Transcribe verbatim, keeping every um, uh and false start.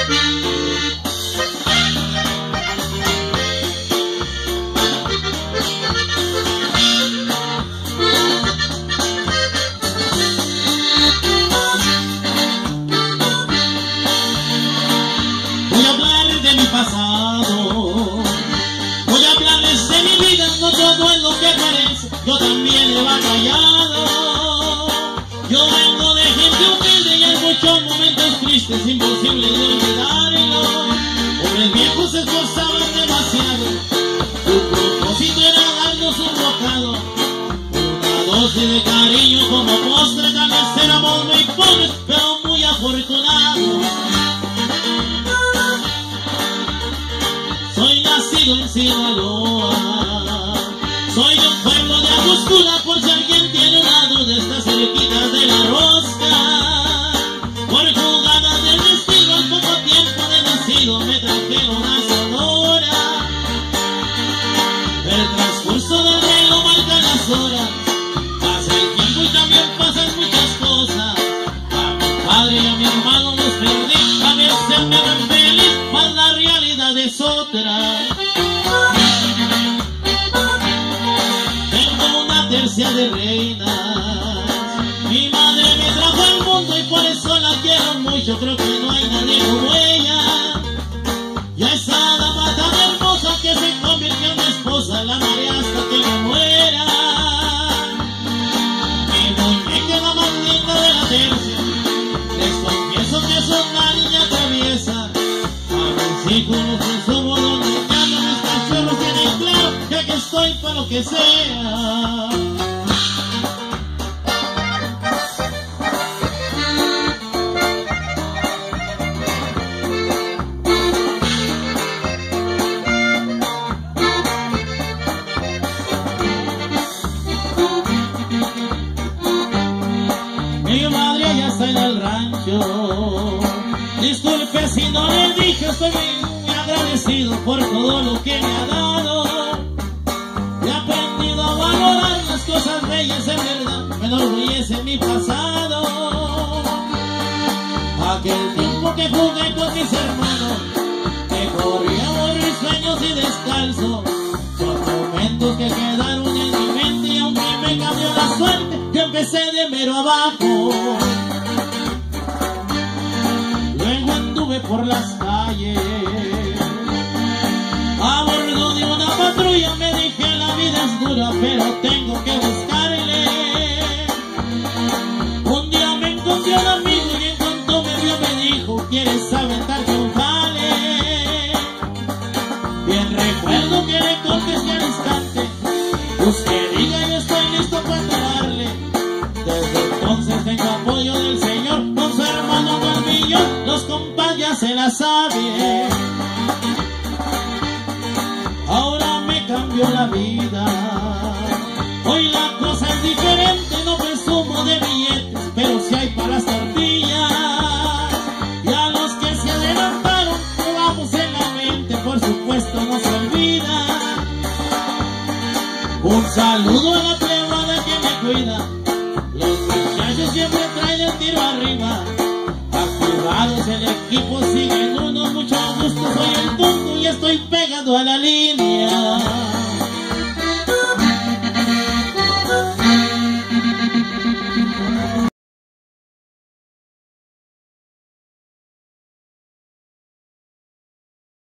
Voy a hablarles de mi vida, no todo es lo que parece, yo también he batallado. Yo vengo de gente humilde y en muchos momentos tristes, imposible de olvidarlo. Pobres viejos se esforzaban demasiado, su propósito era darnos un bocado, una dosis de cariño como postre. Tal vez éramos muy pobres, pero muy afortunados. Soy nacido en Sinaloa, soy de un pueblo de Angostura, por si alguien tiene una duda, está cerquita de la Rosca. Por jugadas del destino, al poco tiempo de nacido, me trajeron a Sonora. El transcurso del reloj marca las horas, pasa el tiempo y también pasan muchas cosas. A mi padre y a mi hermano los perdí, a veces me ven feliz, mas la realidad es otra. Tengo una tercia de reinas, mi madre me trajo al mundo y por eso la quiero mucho, creo que no hay nadie como ella. Y a esa dama tan hermosa que se convirtió en mi esposa, la amaré hasta que me muera. Mi muñeca es la más linda de la tercia, les confieso que es una niña traviesa. A mis hijos los presumo donde llaman, mis cachorros tienen claro que aquí estoy para lo que sea. Mi madre ya está en el rancho, disculpe si no le dije, estoy muy agradecido por todo lo que me ha dado. He aprendido a valorar las cosas bellas, en verdad, me enorgullece mi pasado. Aquel tiempo que jugué con mis hermanos, que corría por mis sueños y descalzo, son momentos que quedaron en mi mente y aunque me cambió la suerte, yo empecé de mero abajo. Luego anduve por las calles, a bordo de una patrulla, me dije la vida es dura, pero tengo que buscarle. Un día me encontré un amigo y en cuanto me vio me dijo, ¿quieres aventarte un jale? Bien recuerdo que le contesté al instante, pues que diga yo estoy listo para darle. Desde entonces tengo apoyo del Señor, con su hermano Calvillo, los compas ya se la saben. Ahora me cambió la vida, hoy la cosa es diferente, no presumo de billetes, pero si hay para las tortillas. Y a los que se adelantaron, llevamos en la mente, por supuesto no se olvida. Un saludo a la plebada que me cuida, los muchachos siempre traen el tiro arriba. Activados el equipo, siguen unos, mucho gusto, soy el Tunco y estoy pegado a la línea.